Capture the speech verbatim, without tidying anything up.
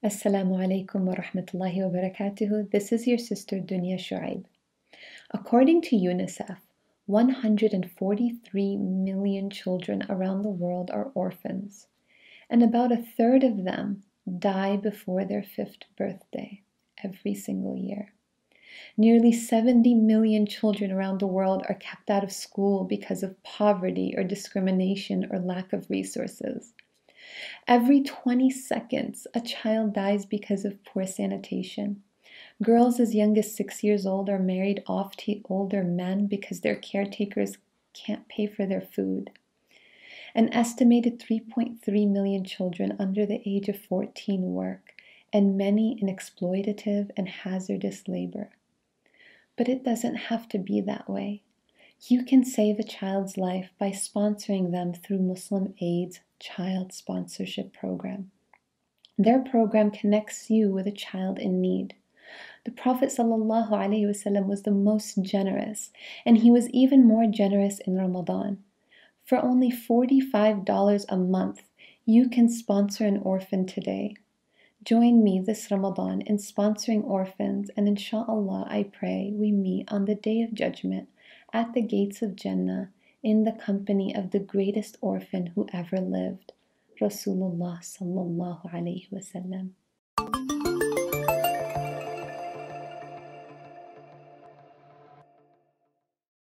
Assalamu alaikum wa rahmatullahi wa barakatuhu. This is your sister Dunia Shuaib. According to UNICEF, one hundred forty-three million children around the world are orphans, and about a third of them die before their fifth birthday every single year. Nearly seventy million children around the world are kept out of school because of poverty or discrimination or lack of resources. Every twenty seconds, a child dies because of poor sanitation. Girls as young as six years old are married off to older men because their caretakers can't pay for their food. An estimated three point three million children under the age of fourteen work, and many in exploitative and hazardous labor. But it doesn't have to be that way. You can save a child's life by sponsoring them through Muslim Aid's Child Sponsorship Program. Their program connects you with a child in need. The Prophet ﷺ was the most generous, and he was even more generous in Ramadan. For only forty-five dollars a month, you can sponsor an orphan today. Join me this Ramadan in sponsoring orphans, and inshallah, I pray we meet on the Day of Judgment at the gates of Jannah in the company of the greatest orphan who ever lived, Rasulullah sallallahu alayhi wa sallam.